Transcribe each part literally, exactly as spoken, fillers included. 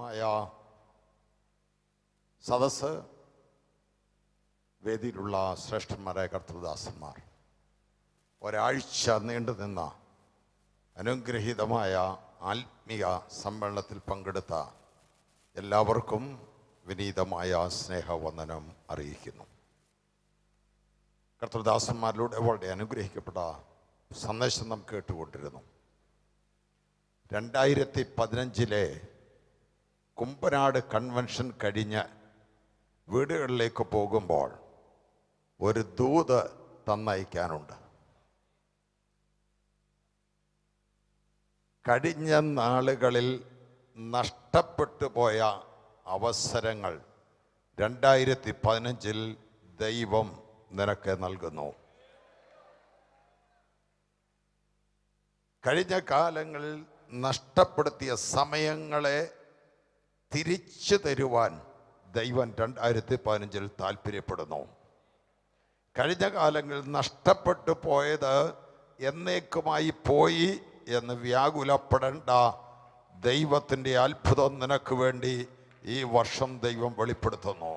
അനുഗ്രഹീതമായ സദസ്സ്, വേദിയിലുള്ള ശ്രേഷ്ഠന്മാരായ കർത്തൃദാസന്മാർ, ഒരാഴ്ച നീണ്ടു നിന്ന അനുഗ്രഹീതമായ ആത്മീയ സമ്മേളനത്തിൽ പങ്കെടുത്ത എല്ലാവർക്കും വിനീതമായ സ്നേഹവന്ദനം അറിയിക്കുന്നു. കർത്തൃദാസന്മാരിലൂടെ വളരെ അനുഗ്രഹിക്കപ്പെട്ട സന്ദേശം നാം കേട്ടുകൊണ്ടിരുന്നു. രണ്ടായിരത്തി പതിനഞ്ചിലെ കുമ്പനാട് കൺവെൻഷൻ കഴിഞ്ഞ് വീടുകളിലേക്ക് പോകുമ്പോൾ ഒരു ദൂത് തന്നയക്കാനുണ്ട്. കഴിഞ്ഞ നാളുകളിൽ നഷ്ടപ്പെട്ടു പോയ അവസരങ്ങൾ രണ്ടായിരത്തി പതിനഞ്ചിൽ ദൈവം നിനക്ക് നൽകുന്നു. കഴിഞ്ഞ കാലങ്ങളിൽ നഷ്ടപ്പെടുത്തിയ സമയങ്ങളെ തിരിച്ചു തരുവാൻ ദൈവം രണ്ടായിരത്തി പതിനഞ്ചിൽ താല്പര്യപ്പെടുന്നു. കഴിഞ്ഞ കാലങ്ങളിൽ നഷ്ടപ്പെട്ടു പോയത് എന്നേക്കുമായി പോയി എന്ന് വ്യാകുലപ്പെടേണ്ട. ദൈവത്തിൻ്റെ അത്ഭുതം നിനക്ക് വേണ്ടി ഈ വർഷം ദൈവം വെളിപ്പെടുത്തുന്നു.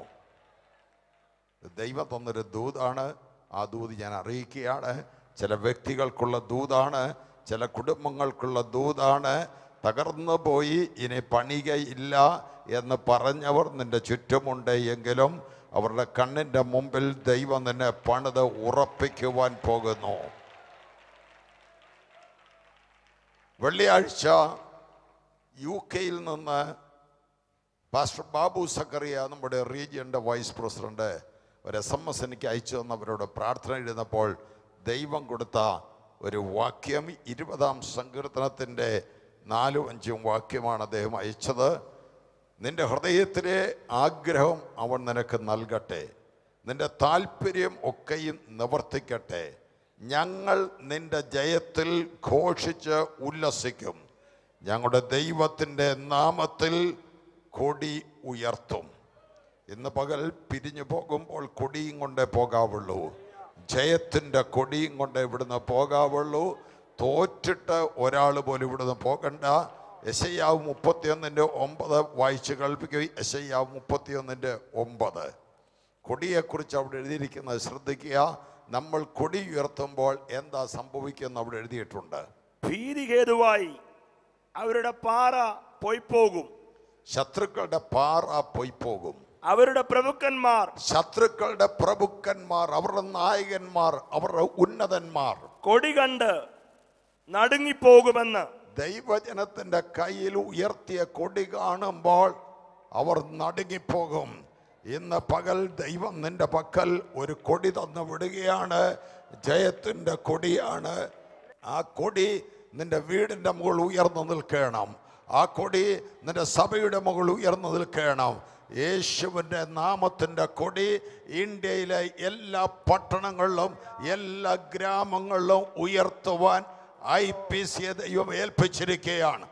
ദൈവം തന്നൊരു ദൂതാണ്. ആ ദൂത് ഞാൻ അറിയിക്കുകയാണ്. ചില വ്യക്തികൾക്കുള്ള ദൂതാണ്, ചില കുടുംബങ്ങൾക്കുള്ള ദൂതാണ്. തകർന്നു പോയി, ഇനി പണികയില്ല എന്ന് പറഞ്ഞവർ നിന്റെ ചുറ്റുമുണ്ട് എങ്കിലും അവരുടെ കണ്ണിൻ്റെ മുമ്പിൽ ദൈവം നിന്നെ പണിത് ഉറപ്പിക്കുവാൻ പോകുന്നു. വെള്ളിയാഴ്ച യു കെയിൽ നിന്ന് പാസ്റ്റർ ബാബു സക്കറിയ, നമ്മുടെ റീജിയൻ്റെ വൈസ് പ്രസിഡന്റ്, ഒരു എസ് എം എസ് എനിക്ക് അയച്ചു തന്നവരോട് പ്രാർത്ഥന എഴുതുന്നപ്പോൾ ദൈവം കൊടുത്ത ഒരു വാക്യം, ഇരുപതാം സങ്കീർത്തനത്തിൻ്റെ നാലും അഞ്ചും വാക്യമാണ് അദ്ദേഹം അയച്ചത്. നിന്റെ ഹൃദയത്തിലെ ആഗ്രഹം അവൻ നിനക്ക് നൽകട്ടെ, നിന്റെ താല്പര്യം ഒക്കെയും നിവർത്തിക്കട്ടെ. ഞങ്ങൾ നിന്റെ ജയത്തിൽ ഘോഷിച്ച് ഉല്ലസിക്കും, ഞങ്ങളുടെ ദൈവത്തിൻ്റെ നാമത്തിൽ കൊടി ഉയർത്തും. ഇന്ന് പകൽ പിരിഞ്ഞു പോകുമ്പോൾ കൊടിയും കൊണ്ടേ പോകാവുള്ളൂ, ജയത്തിൻ്റെ കൊടിയും കൊണ്ടേ ഇവിടുന്ന് പോകാവുള്ളൂ. തോറ്റിട്ട് ഒരാൾ പോലും ഇവിടുന്ന് പോകണ്ട. യെശയ്യാവ് മുപ്പത്തിയൊന്നിൻ്റെ ഒമ്പത് വായിച്ച് കേൾപ്പിക്കുക. യെശയ്യാവ് മുപ്പത്തിയൊന്നിൻ്റെ ഒമ്പത്. കൊടിയെക്കുറിച്ച് അവിടെ എഴുതിയിരിക്കുന്നത് ശ്രദ്ധിക്കുക. നമ്മൾ കൊടി ഉയർത്തുമ്പോൾ എന്താ സംഭവിക്കുന്നത് അവിടെ എഴുതിയിട്ടുണ്ട്. ഭീതി ഹേതുവായി അവരുടെ പാറ പൊയ്പോകും, ശത്രുക്കളുടെ പാറ പൊയ്പോകും. അവരുടെ പ്രഭുക്കന്മാർ, ശത്രുക്കളുടെ പ്രഭുക്കന്മാർ, അവരുടെ നായകന്മാർ, അവരുടെ ഉന്നതന്മാർ കൊടി കണ്ട് നടുങ്ങിപ്പോകുമെന്ന്. ദൈവജനത്തിന്റെ കയ്യിൽ ഉയർത്തിയ കൊടി കാണുമ്പോൾ അവർ നടുങ്ങിപ്പോകും. ഇന്ന് പകൽ ദൈവം നിന്റെ പക്കൽ ഒരു കൊടി തന്നു വിടുകയാണ്. ജയത്തിൻ്റെ കൊടിയാണ്. ആ കൊടി നിന്റെ വീടിൻ്റെ മുകളിൽ ഉയർന്നു നിൽക്കണം. ആ കൊടി നിന്റെ സഭയുടെ മുകളിൽ ഉയർന്നു നിൽക്കണം. യേശുവിൻ്റെ നാമത്തിൻ്റെ കൊടി ഇന്ത്യയിലെ എല്ലാ പട്ടണങ്ങളിലും എല്ലാ ഗ്രാമങ്ങളിലും ഉയർത്തുവാൻ ഐ പി സി ദൈവം ഏൽപ്പിച്ചിരിക്കുകയാണ്.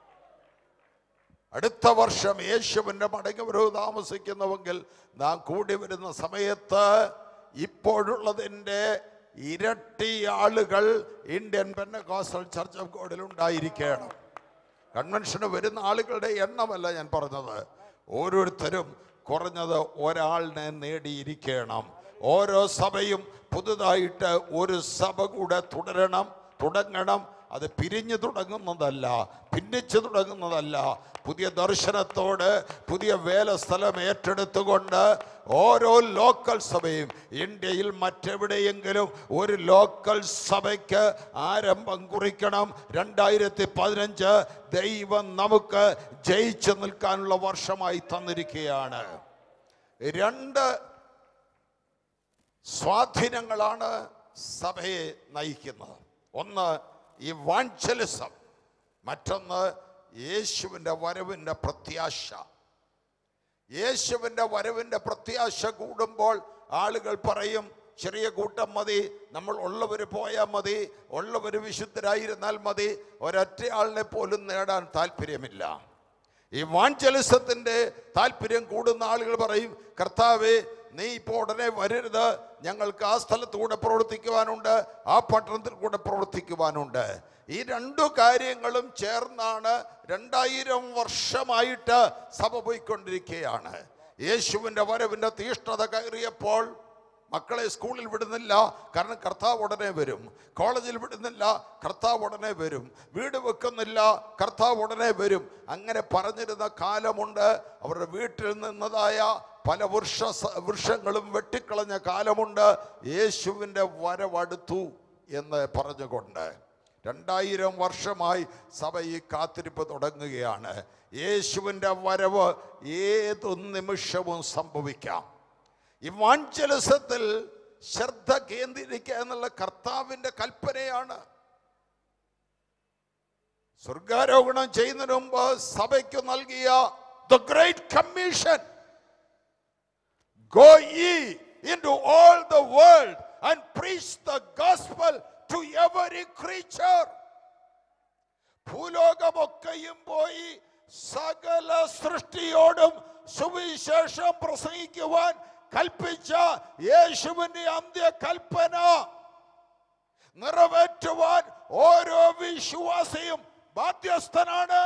അടുത്ത വർഷം യേശുവിൻ്റെ മടങ്ങിവരവ് താമസിക്കുന്നുവെങ്കിൽ നാം കൂടി വരുന്ന സമയത്ത് ഇപ്പോഴുള്ളതിൻ്റെ ഇരട്ടി ആളുകൾ ഇന്ത്യൻ പെന്തക്കോസ്റ്റൽ ചർച്ച് ഓഫ് ഗോഡിൽ ഉണ്ടായിരിക്കണം. കൺവെൻഷന് വരുന്ന ആളുകളുടെ എണ്ണമല്ല ഞാൻ പറഞ്ഞത്. ഓരോരുത്തരും കുറഞ്ഞത് ഒരാളിനെ നേടിയിരിക്കണം. ഓരോ സഭയും പുതുതായിട്ട് ഒരു സഭ കൂടെ തുടരണം തുടങ്ങണം. അത് പിരിഞ്ഞു തുടങ്ങുന്നതല്ല, ഭിന്നിച്ചു തുടങ്ങുന്നതല്ല. പുതിയ ദർശനത്തോട് പുതിയ വേല സ്ഥലം ഏറ്റെടുത്തുകൊണ്ട് ഓരോ ലോക്കൽ സഭയും, ഇന്ത്യയിൽ മറ്റെവിടെയെങ്കിലും ഒരു ലോക്കൽ സഭയ്ക്ക് ആരംഭം കുറിക്കണം. രണ്ടായിരത്തി പതിനഞ്ച് ദൈവം നമുക്ക് ജയിച്ചു നിൽക്കാനുള്ള വർഷമായി തന്നിരിക്കുകയാണ്. രണ്ട് സ്വാധീനങ്ങളാണ് സഭയെ നയിക്കുന്നത്. ഒന്ന് ഈ വാഞ്ചലിസം, മറ്റൊന്ന് യേശുവിൻ്റെ വരവിൻ്റെ പ്രത്യാശ. യേശുവിൻ്റെ വരവിൻ്റെ പ്രത്യാശ കൂടുമ്പോൾ ആളുകൾ പറയും, ചെറിയ കൂട്ടം മതി, നമ്മൾ ഉള്ളവർ പോയാൽ മതി, ഉള്ളവർ വിശുദ്ധരായിരുന്നാൽ മതി, ഒരൊറ്റയാളിനെ പോലും നേടാൻ താല്പര്യമില്ല. ഈ വാഞ്ചലിസത്തിൻ്റെ താല്പര്യം കൂടുന്ന ആളുകൾ പറയും, കർത്താവേ നീ ഇപ്പോൾ ഉടനെ വരരുത്, ഞങ്ങൾക്ക് ആ സ്ഥലത്ത് കൂടെ പ്രവർത്തിക്കുവാനുണ്ട്, ആ പട്ടണത്തിൽ കൂടെ പ്രവർത്തിക്കുവാനുണ്ട്. ഈ രണ്ടു കാര്യങ്ങളും ചേർന്നാണ് രണ്ടായിരം വർഷമായിട്ട് സഭ പോയിക്കൊണ്ടിരിക്കുകയാണ്. യേശുവിൻ്റെ വരവിൻ്റെ തീഷ്ണത കയറിയപ്പോൾ മക്കളെ സ്കൂളിൽ വിടുന്നില്ല, കാരണം കർത്താവ് ഉടനെ വരും. കോളേജിൽ വിടുന്നില്ല, കർത്താവ് ഉടനെ വരും. വീട് വെക്കുന്നില്ല, കർത്താവ് ഉടനെ വരും. അങ്ങനെ പറഞ്ഞിരുന്ന കാലമുണ്ട്. അവരുടെ വീട്ടിൽ നിന്നതായ പല വൃക്ഷ വൃക്ഷങ്ങളും വെട്ടിക്കളഞ്ഞ കാലമുണ്ട്. യേശുവിൻ്റെ വരവടുത്തു എന്ന് പറഞ്ഞുകൊണ്ട് രണ്ടായിരം വർഷമായി സഭ ഈ കാത്തിരിപ്പ് തുടങ്ങുകയാണ്. യേശുവിൻ്റെ വരവ് ഏതു നിമിഷവും സംഭവിക്കാം. ഇവാഞ്ചലിസത്തിൽ ശ്രദ്ധ കേന്ദ്രീകരിക്കുക എന്നുള്ള കർത്താവിൻ്റെ കൽപ്പനയാണ്. സ്വർഗാരോഹണം ചെയ്യുന്നതിന് മുമ്പ് സഭയ്ക്ക് നൽകിയ the great commission, go ye into all the world and preach the gospel to every creature. ഭൂലോകമൊക്കെയും പോയി സകല സൃഷ്ടിയോടും സുവിശേഷം പ്രസംഗിക്കുവാൻ കൽപ്പിച്ച യേശുവിന്റെ അന്ത്യകൽപ്പന നിറവേറ്റുവാൻ ഓരോ വിശ്വാസിയും ബാധ്യസ്ഥനാണ്.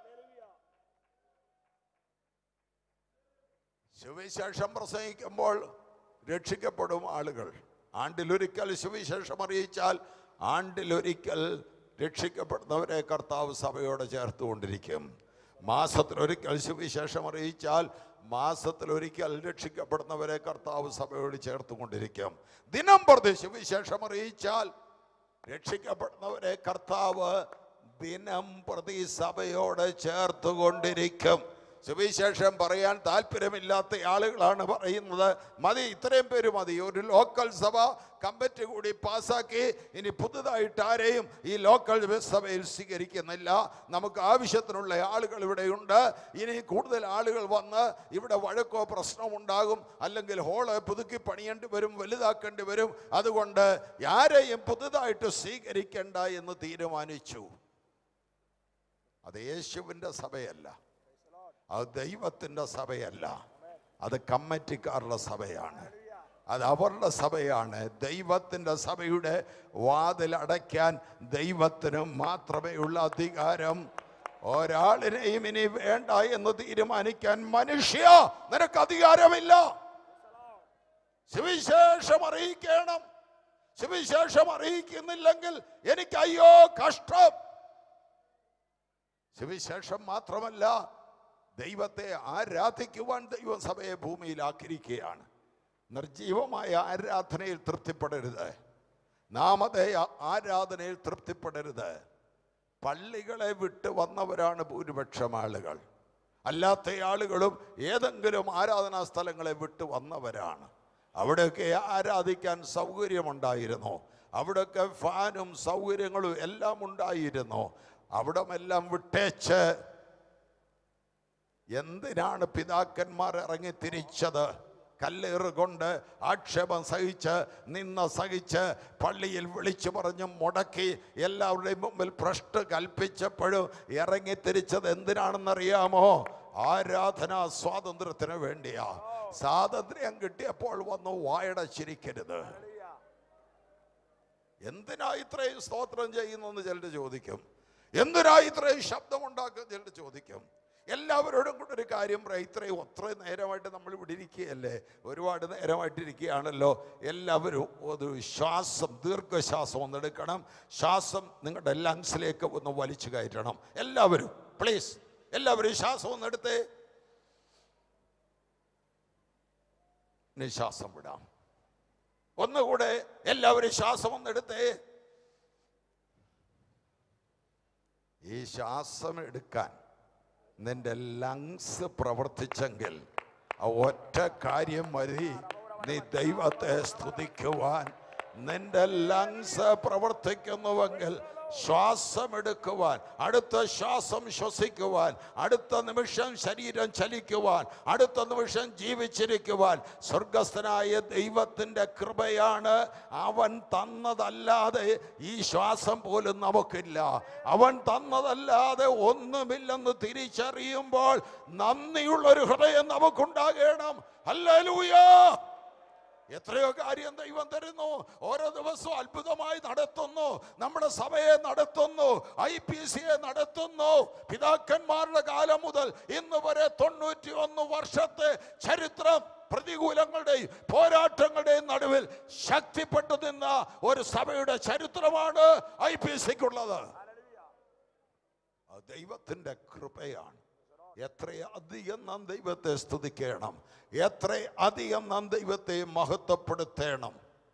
സുവിശേഷം പ്രസംഗിക്കുമ്പോൾ രക്ഷിക്കപ്പെടും ആളുകൾ. ആണ്ടിലൊരിക്കൽ സുവിശേഷം അറിയിച്ചാൽ ആണ്ടിലൊരിക്കൽ രക്ഷിക്കപ്പെടുന്നവരെ കർത്താവ് സഭയോടെ ചേർത്തുകൊണ്ടിരിക്കും. മാസത്തിലൊരിക്കൽ സുവിശേഷം അറിയിച്ചാൽ മാസത്തിലൊരിക്കൽ രക്ഷിക്കപ്പെടുന്നവരെ കർത്താവ് സഭയോട് ചേർത്തുകൊണ്ടിരിക്കും. ദിനം പ്രതി സുവിശേഷം അറിയിച്ചാൽ രക്ഷിക്കപ്പെടുന്നവരെ കർത്താവ് ദിനം പ്രതി സഭയോട് ചേർത്തുകൊണ്ടിരിക്കും. സുവിശേഷം പറയാൻ താല്പര്യമില്ലാത്ത ആളുകളാണ് പറയുന്നത്, മതി, ഇത്രയും പേര് മതി, ഒരു ലോക്കൽ സഭ കമ്മിറ്റി കൂടി പാസ്സാക്കി, ഇനി പുതുതായിട്ട് ആരെയും ഈ ലോക്കൽ സഭയിൽ സ്വീകരിക്കുന്നില്ല, നമുക്ക് ആവശ്യത്തിനുള്ള ആളുകൾ ഇവിടെയുണ്ട്, ഇനി കൂടുതൽ ആളുകൾ വന്ന് ഇവിടെ വഴക്കോ പ്രശ്നമോ ഉണ്ടാകും, അല്ലെങ്കിൽ ഹോള് പുതുക്കി പണിയേണ്ടി വരും, വലുതാക്കേണ്ടി വരും, അതുകൊണ്ട് ആരെയും പുതുതായിട്ട് സ്വീകരിക്കേണ്ട എന്ന് തീരുമാനിച്ചു. അത് യേശുവിൻ്റെ സഭയല്ല, അത് ദൈവത്തിൻ്റെ സഭയല്ല, അത് കമ്മിറ്റിക്കാരുടെ സഭയാണ്, അത് അവരുടെ സഭയാണ്. ദൈവത്തിൻ്റെ സഭയുടെ വാതിലടയ്ക്കാൻ ദൈവത്തിന് മാത്രമേ ഉള്ള അധികാരം. ഒരാളിനെയും ഇനി വേണ്ട എന്ന് തീരുമാനിക്കാൻ മനുഷ്യ നിനക്ക് അധികാരമില്ല. സുവിശേഷം അറിയിക്കണം. സുവിശേഷം അറിയിക്കുന്നില്ലെങ്കിൽ എനിക്ക് അയ്യോ കഷ്ടം. സുവിശേഷം മാത്രമല്ല, ദൈവത്തെ ആരാധിക്കുവാൻ ദൈവം സഭയെ ഭൂമിയിലാക്കിയിരിക്കുകയാണ്. നിർജീവമായ ആരാധനയിൽ തൃപ്തിപ്പെടരുത്, നാമധേയ ആരാധനയിൽ തൃപ്തിപ്പെടരുത്. പള്ളികളെ വിട്ട് വന്നവരാണ് ഭൂരിപക്ഷം ആളുകൾ. അല്ലാത്ത ആളുകളും ഏതെങ്കിലും ആരാധനാ സ്ഥലങ്ങളെ വിട്ട് വന്നവരാണ്. അവിടെയൊക്കെ ആരാധിക്കാൻ സൗകര്യമുണ്ടായിരുന്നു, അവിടെയൊക്കെ ഫാനും സൗകര്യങ്ങളും എല്ലാം ഉണ്ടായിരുന്നു. അവിടമെല്ലാം വിട്ടേച്ച് എന്തിനാണ് പിതാക്കന്മാർ ഇറങ്ങി തിരിച്ചത്? കല്ലേറുകൊണ്ട് ആക്ഷേപം സഹിച്ച് നിന്ന സഹിച്ച് പള്ളിയിൽ വിളിച്ചു പറഞ്ഞ് മുടക്കി എല്ലാവരുടെയും മുമ്പിൽ ഭ്രഷ്ട് കൽപ്പിച്ചപ്പോഴും ഇറങ്ങി തിരിച്ചത് എന്തിനാണെന്നറിയാമോ? ആരാധനാ സ്വാതന്ത്ര്യത്തിന് വേണ്ടിയാ. സ്വാതന്ത്ര്യം കിട്ടിയപ്പോൾ വന്നു വായടച്ചിരിക്കരുത്. എന്തിനാ ഇത്രയും സ്തോത്രം ചെയ്യുന്നെന്ന് ചിലർ ചോദിക്കും, എന്തിനാ ഇത്രയും ശബ്ദമുണ്ടാക്കുക ചിലർ ചോദിക്കും. എല്ലാവരോടും കൂടെ ഒരു കാര്യം പറയാം, ഇത്രയും ഒത്ര നേരമായിട്ട് നമ്മൾ ഇവിടെ ഇരിക്കുകയല്ലേ, ഒരുപാട് നേരമായിട്ടിരിക്കുകയാണല്ലോ. എല്ലാവരും ഒരു ശ്വാസം, ദീർഘശ്വാസം ഒന്ന് എടുക്കണം. ശ്വാസം നിങ്ങളുടെ ലങ്സിലേക്ക് ഒന്ന് വലിച്ചു കയറ്റണം. എല്ലാവരും പ്ലീസ്, എല്ലാവരും ശ്വാസം ഒന്ന് എടുത്തേ. ശ്വാസം വിടാം. ഒന്നുകൂടെ എല്ലാവരും ശ്വാസം ഒന്ന് എടുത്തേ. ഈ ശ്വാസം എടുക്കാൻ നിന്റെ ലങ്സ് പ്രവർത്തിച്ചെങ്കിൽ ആ ഒറ്റ കാര്യം മതി, നീ ദൈവത്തെ സ്തുതിക്കുവാൻ. നിന്റെ ലങ്സ് പ്രവർത്തിക്കുന്നുവെങ്കിൽ ശ്വാസം എടുക്കുവാൻ, അടുത്ത ശ്വാസം ശ്വസിക്കുവാൻ, അടുത്ത നിമിഷം ശരീരം ചലിക്കുവാൻ, അടുത്ത നിമിഷം ജീവിച്ചിരിക്കുവാൻ സ്വർഗസ്ഥനായ ദൈവത്തിൻ്റെ കൃപയാണ്. അവൻ തന്നതല്ലാതെ ഈ ശ്വാസം പോലും നമുക്കില്ല. അവൻ തന്നതല്ലാതെ ഒന്നുമില്ലെന്ന് തിരിച്ചറിയുമ്പോൾ നന്ദിയുള്ളൊരു ഹൃദയം നമുക്കുണ്ടാകണം. ഹല്ലേലൂയ, എത്രയോ കാര്യം ദൈവം തരുന്നു. ഓരോ ദിവസവും അത്ഭുതമായി നടത്തുന്നു. നമ്മുടെ സഭയെ നടത്തുന്നു, ഐ പി സിയെ നടത്തുന്നു. പിതാക്കന്മാരുടെ കാലം മുതൽ ഇന്ന് വരെ തൊണ്ണൂറ്റി ഒന്ന് വർഷത്തെ ചരിത്രം പ്രതികൂലങ്ങളുടെയും പോരാട്ടങ്ങളുടെയും നടുവിൽ ശക്തിപ്പെട്ടു നിന്ന ഒരു സഭയുടെ ചരിത്രമാണ് ഐ പി സിക്കുള്ളത്. ദൈവത്തിന്റെ കൃപയാണ്. എത്ര അധികം നാം ദൈവത്തെ സ്തുതിക്കണം, എത്ര അധികം നാം ദൈവത്തെ മഹത്വപ്പെടുത്തണം.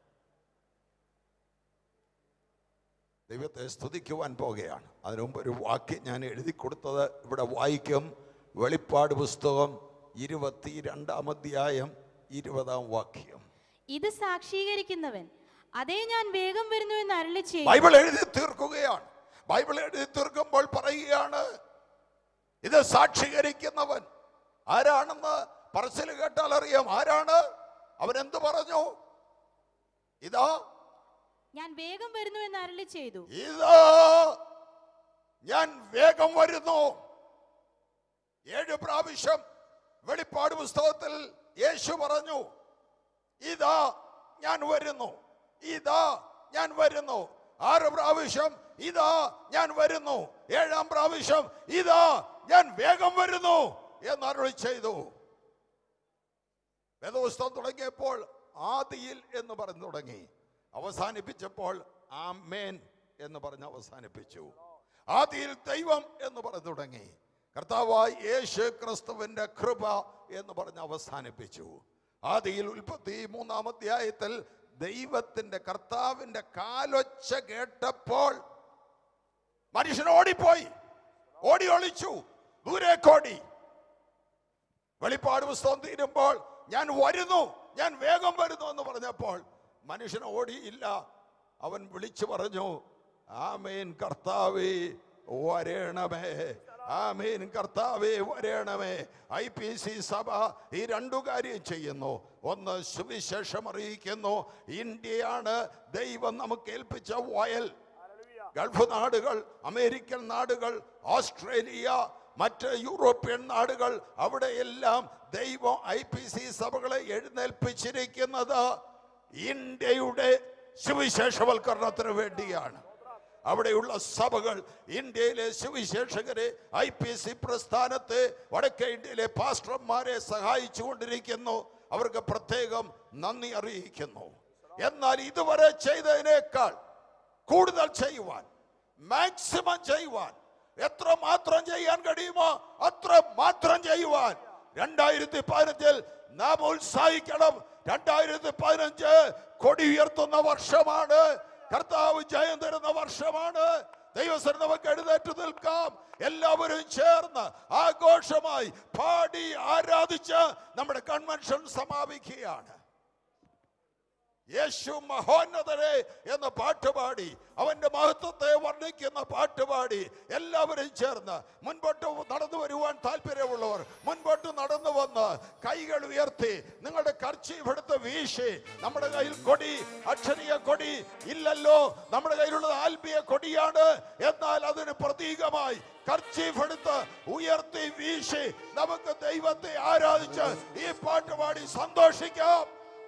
ദൈവത്തെ സ്തുതിക്കുവാൻ പോകുകയാണ്. അതിനു മുമ്പ് ഒരു വാക്യം ഞാൻ എഴുതി കൊടുത്തത് ഇവിടെ വായിക്കും. വെളിപ്പാട് പുസ്തകം ഇരുപത്തി രണ്ടാം അധ്യായം ഇരുപതാം വാക്യം. ഇത് സാക്ഷീകരിക്കുന്നവൻ അതേ ഞാൻ വേഗം വരുന്നു എന്ന് അരുളി ചെയ്തു. ബൈബിൾ എഴുതി തീർക്കുകയാണ്. ബൈബിൾ എഴുതി തീർക്കുമ്പോൾ പറയുകയാണ്, ഇത് സാക്ഷീകരിക്കുന്നവൻ ആരാണെന്ന് പറച്ചിൽ കേട്ടാൽ അറിയാം. ആരാണ് അവൻ? എന്ത് പറഞ്ഞു? ഇതാ ഞാൻ വേഗം വരുന്നു എന്ന് അരുളി ചെയ്തു. ഇതാ ഞാൻ വേഗം വരുന്നു. ഏഴ് പ്രാവശ്യം വെളിപ്പാട് പുസ്തകത്തിൽ യേശു പറഞ്ഞു, ഇതാ ഞാൻ വരുന്നു, ഇതാ ഞാൻ വരുന്നു. ആറ് പ്രാവശ്യം ഇതാ ഞാൻ വരുന്നു. ഏഴാം പ്രാവശ്യം ഇതാ ഞാൻ വേഗം വരുന്നു എന്ന് അരുളി ചെയ്തു. വേദപുസ്തകം തുടങ്ങിയപ്പോൾ ആദിയിൽ എന്ന് പറഞ്ഞു തുടങ്ങി, അവസാനിപ്പിച്ചപ്പോൾ ആമേൻ എന്ന് പറഞ്ഞ് അവസാനിപ്പിച്ചു. ആദിയിൽ ദൈവം എന്ന് പറഞ്ഞു തുടങ്ങി, കർത്താവായ യേശു ക്രിസ്തുവിന്റെ കൃപ എന്ന് പറഞ്ഞ് അവസാനിപ്പിച്ചു. ആദിയിൽ ഉൽപ്പത്തി മൂന്നാം അധ്യായത്തിൽ ദൈവത്തിന്റെ കർത്താവിന്റെ കാലൊച്ച കേട്ടപ്പോൾ മനുഷ്യൻ ഓടിപ്പോയി, ഓടി ഒളിച്ചു, ദൂരേക്കോടി. വെളിപ്പാട് പുസ്തകം തീരുമ്പോൾ ഞാൻ വരുന്നു, ഞാൻ വേഗം വരുന്നു എന്ന് പറഞ്ഞപ്പോൾ മനുഷ്യൻ ഓടിയില്ല. അവൻ വിളിച്ചു പറഞ്ഞു, ആമേൻ കർത്താവേ വരേണമേ, ആമേൻ കർത്താവേ വരേണമേ. ഐ പി സി സഭ ഈ രണ്ടു കാര്യം ചെയ്യുന്നു. ഒന്ന്, സുവിശേഷം അറിയിക്കുന്നു. ഇന്ത്യയാണ് ദൈവം നമുക്ക് ഏൽപ്പിച്ച വയൽ. ഗൾഫ് നാടുകൾ, അമേരിക്കൻ നാടുകൾ, ഓസ്ട്രേലിയ, മറ്റ് യൂറോപ്യൻ നാടുകൾ, അവിടെയെല്ലാം ദൈവം ഐ പി സി സഭകളെ എഴുന്നേൽപ്പിച്ചിരിക്കുന്നത് ഇന്ത്യയുടെ സുവിശേഷവൽക്കരണത്തിന് വേണ്ടിയാണ്. അവിടെയുള്ള സഭകൾ ഇന്ത്യയിലെ സുവിശേഷകരെ, ഐ പി സി പ്രസ്ഥാനത്തെ, വടക്കേ ഇന്ത്യയിലെ പാസ്റ്റർമാരെ സഹായിച്ചു കൊണ്ടിരിക്കുന്നു. അവർക്ക് പ്രത്യേകം നന്ദി അറിയിക്കുന്നു. എന്നാൽ ഇതുവരെ ചെയ്തതിനേക്കാൾ കൂടുതൽ ചെയ്യുവാൻ, മാക്സിമം ചെയ്യുവാൻ, എത്ര മാത്രം ചെയ്യാൻ കഴിയുമോ അത്ര മാത്രം ചെയ്യുവാൻ രണ്ടായിരത്തി പതിനഞ്ചിൽ നാം ഉത്സാഹിക്കണം. രണ്ടായിരത്തി പതിനഞ്ച് കൊടി ഉയർത്തുന്ന വർഷമാണ്. കർത്താവ് ജയം തരുന്ന വർഷമാണ്. ദൈവസന്നിധിയിൽ നമുക്ക് എഴുന്നേറ്റ് നിൽക്കാം. എല്ലാവരും ചേർന്ന് ആഘോഷമായി പാടി ആരാധിച്ച് നമ്മുടെ കൺവെൻഷൻ സമാപിക്കുകയാണ്. യേശു മഹോന്നതരെ എന്ന പാട്ടുപാടി, അവന്റെ മഹത്വത്തെ വർണ്ണിക്കുന്ന പാട്ടുപാടി എല്ലാവരും ചേർന്ന് മുൻപോട്ട് നടന്നു വരുവാൻ താല്പര്യമുള്ളവർ മുൻപോട്ട് നടന്നു വന്ന് കൈകൾ ഉയർത്തി നിങ്ങളുടെ കർച്ചീഫ് എടുത്ത് വീശി. നമ്മുടെ കയ്യിൽ കൊടി, അക്ഷരീയ കൊടി ഇല്ലല്ലോ, നമ്മുടെ കയ്യിലുള്ളത് ആത്മീയ കൊടിയാണ്. എന്നാൽ അതിന് പ്രതീകമായി കർച്ചീഫ് എടുത്ത് ഉയർത്തി വീശി നമുക്ക് ദൈവത്തെ ആരാധിച്ച് ഈ പാട്ടുപാടി സന്തോഷിക്കാം.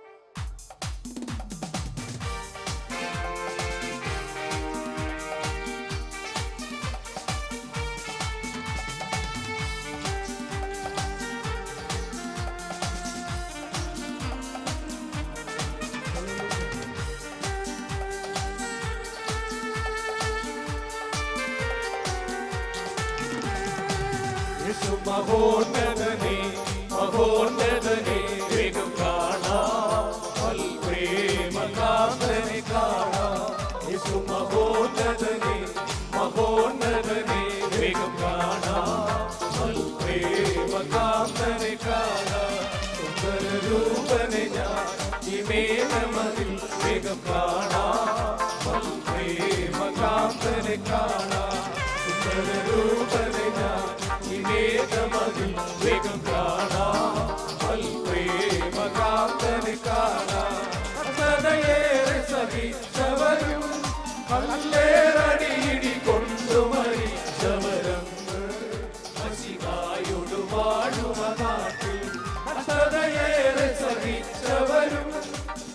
മഹോന്നതനെ മഹോന്നതനെ വേഗം കാണാം, പ്രേമകാന്തനെ കാണാം. യേശു മഹോന്നതനെ മഹോന്നതനെ വേഗം കാണാം, പ്രേമകാന്തനെ കാണാം. സുന്ദര രൂപനെ ഞാൻ ഈ മേഘമതിൽ വേഗം കാണാം, പ്രേമകാന്തനെ കാണാം. സുന്ദര രൂപനെ ഞാൻ മേഘമതിൽ വേഗം കാണാം, പ്രേമകാന്തനെ കാണാം. സദയേറെ സഹിച്ചവരും കല്ലേറടിയിടി കൊണ്ടു മരിച്ചവരങ്ങ് മശിഹായോടു വാഴുമ നാട്ടിൽ. സദയേറെ സഹിച്ചവരും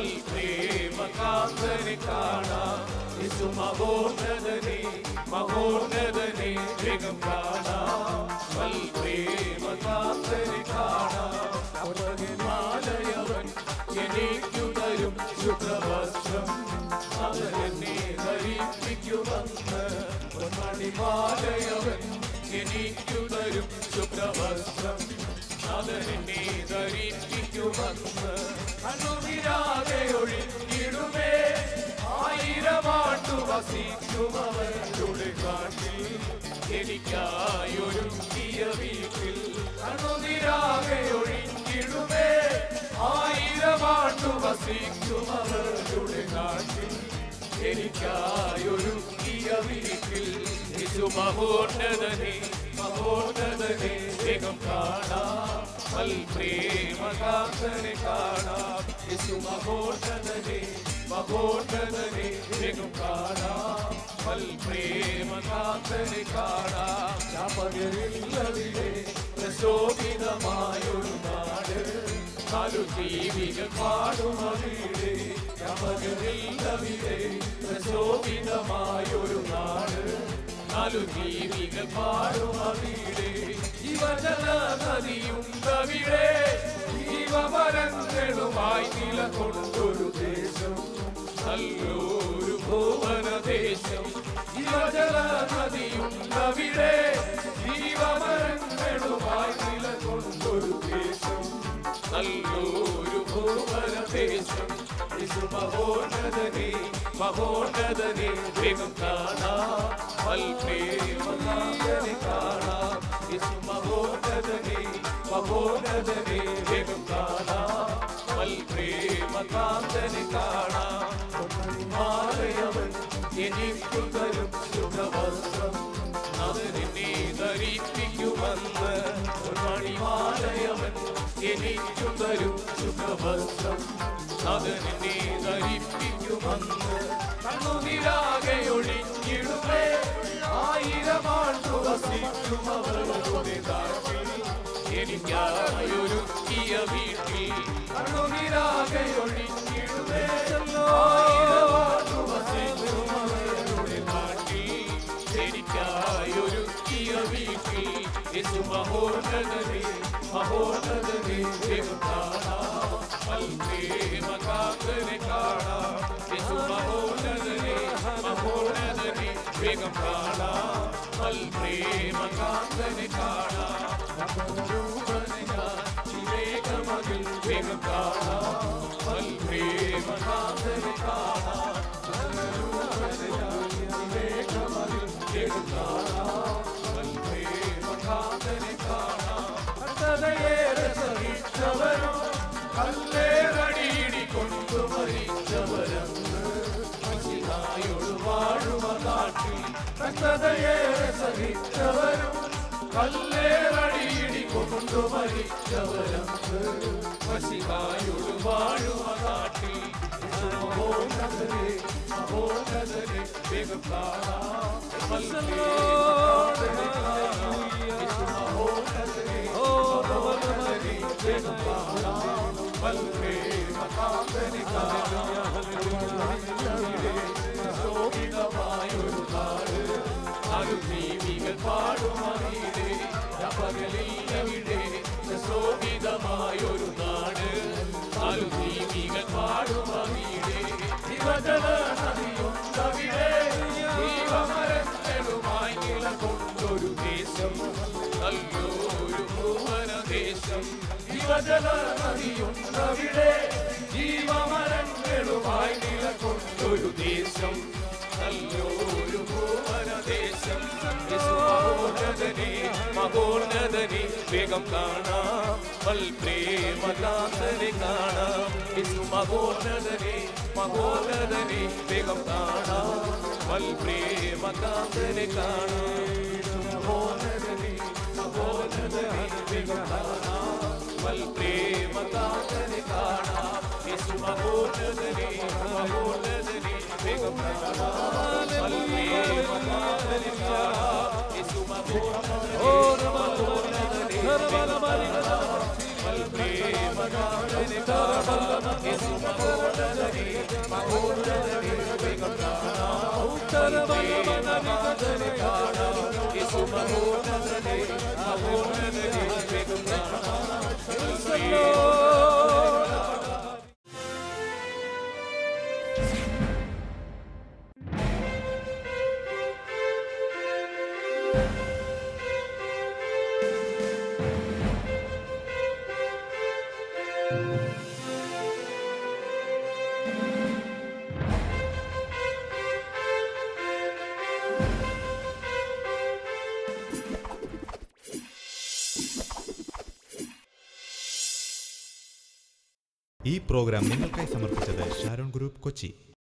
വൽപ്രേമകാന്തനെ കാണാം. യേശു മഹോന്നതനെ മഹോന്നതനെ വേഗം കാണാം. വൽപ്രേമകാന്തനെ കാണാം. മാലയവൻ എനിക്കു തരും ശുഭ്രവസ്ത്രം, അവരെന്നെ ധരിപ്പിക്കുമെന്ന്. പൊന്മണിമാലയവൻ എനിക്കു തരും ശുഭ്രവസ്ത്രം, അവരെന്നെ ധരിപ്പിക്കുമെന്ന്. അനുവിരാതെ ഒഴിഞ്ഞിടുമേ ആയിരമാണ്ടു വസിക്കുമവരുടെ കാട്ടിൽ, എനിക്കായൊരുക്കിയ വീട്ടിൽ. അനുവിരാതെ ഒഴിഞ്ഞിടുമേ ആയിരമാണ്ടു വസിക്കുമവരുടെ കാട്ടിൽ, എനിക്കായൊരുക്കിയ വീട്ടിൽ. യേശു മഹോന്നതനെ മഹോന്നതനെ വേഗം കാണാം. വൽപ്രേമകാന്തനെ കാണാം. യേശു മഹോന്നതനെ മഹോന്നതനെ വേഗം കാണാം. വൽപ്രേമകാന്തനെ കാണാം. പകരില്ലവിടെ പ്രശോഭിതമായൊരു നാട്, നാലു ജീവികൾ പാടുമവിടെ. പകരില്ലവിടെ പ്രശോഭിതമായൊരു നാട്, നാലു ജീവികൾ പാടുമവിടെ. ജീവജല നദിയുണ്ടവിടെ, ജീവമരങ്ങളുമായി നിലകൊണ്ടൊരു ദേശം, നല്ലൊരു ഭുവനദേശം. ജീവജല നദിയുണ്ടവിടെ, ജീവമരങ്ങളുമായി നിലകൊണ്ടൊരു ദേശം, നല്ലൊരു ഭുവനദേശം. യേശു മഹോന്നതനെ മഹോന്നതനെ വേഗം കാണാം. വൽപ്രേമകാന്തനെ കാണാം. യേശു മഹോന്നതനെ മഹോന്നതനെ വേഗം കാണാം. വൽപ്രേമകാന്തനെ കാണാം. മാലയവൻ എനിക്കു തരും ശുഭവസ്ത്രം, അവരെന്നെ ധരിപ്പിക്കുമെന്ന്. മണിമാലയവൻ എനിക്കു തരും ശുഭവസ്ത്രം, അവരെന്നെ ധരിപ്പിക്കുമെന്ന്. കണ്ണുനീരാകെ ഒഴിഞ്ഞിടുമേ ആയിരമാണ്ടു വസിക്കുമവരുടെ നാട്ടിൽ, എനിക്കായൊരുക്കിയ വീട്ടിൽ. കണ്ണുനീരാകെ ഒഴിഞ്ഞിടുമേ ആയിരമാണ്ടു വസിക്കുമവരുടെ നാട്ടിൽ, എനിക്കായൊരുക്കിയ വീട്ടിൽ. യേശു മഹോന്നതനെ മഹോന്നതനെ വേഗം കാണാം. വൽപ്രേമകാന്തനെ കാണാം. യേശു മഹോന്നതനെ മഹോന്നതനെ വേഗം കാണാം. വൽപ്രേമകാന്തനെ കാണാം. വിവേകമതിൽ വേഗം കാണാം. വൽപ്രേമകാന്തനെ കാണാം. വിവേകമതിൽ വേഗം കാണാം. വൽപ്രേമകാന്തനെ കാണാം. കഥയേറെ സഹിച്ചവരും കല്ലേറടിയിടി കൊണ്ടു മരിച്ചവരന്ന്, മസിഹായോട് വാഴുമ നാട്ടിൽ. കഥയേറെ സഹിച്ചവരും കല്ലേറടിയിടി കൊണ്ടു മരിച്ചവരന്ന്, മസിഹായോട് വാഴുമ നാട്ടിൽ. മഹോന്നതനെ മഹോന്നതനെ വേഗം കാണാം. വൽപ്രേമകാന്തനെ കാണാം. യേശു മഹോന്നതനെ മഹോന്നതനെ വേഗം കാണാം. വൽപ്രേമകാന്തനെ കാണാം. ശോഭിതമായൊരു നാട്, നാലു ജീവികൾ പാടുമവിടെ. പകലില്ലവിടെ ശോഭിതമായൊരു നാട്, നാലു ജീവികൾ പാടുമവിടെ. ജീവജല നദിയുണ്ടവിടെ, ജീവമരങ്ങളുമായി നിലകൊണ്ടൊരു ദേശം, നല്ലൊരു ഭുവനദേശം. ജീവജല നദിയുണ്ടവിടെ, ജീവമരങ്ങളുമായി നിലകൊണ്ടൊരു ദേശം, നല്ലൊരു ഭുവനദേശം. യേശു മഹോന്നതനെ മഹോന്നതനെ വേഗം കാണാം. വൽപ്രേമകാന്തനെ കാണാം. യേശു മഹോന്നതനെ മഹോന്നതനെ വേഗം കാണാം. വൽപ്രേമകാന്തനെ കാണാം. മഹോന്നതനെ മഹോന്നതനെ വേഗം കാണാം. വൽപ്രേമകാന്തനെ കാണാം. യേശു മഹോന്നതനെ മഹോന്നതനെ വേഗം കാണാം. വൽപ്രേമകാന്തനെ കാണാം. യേശു മഹോന്നതനെ മഹോന്നതനെ വേഗം കാണാം. ഈ പ്രോഗ്രാം നിങ്ങൾക്കായി സമർപ്പിച്ചത് ഷാരോൺ ഗ്രൂപ്പ് കൊച്ചി.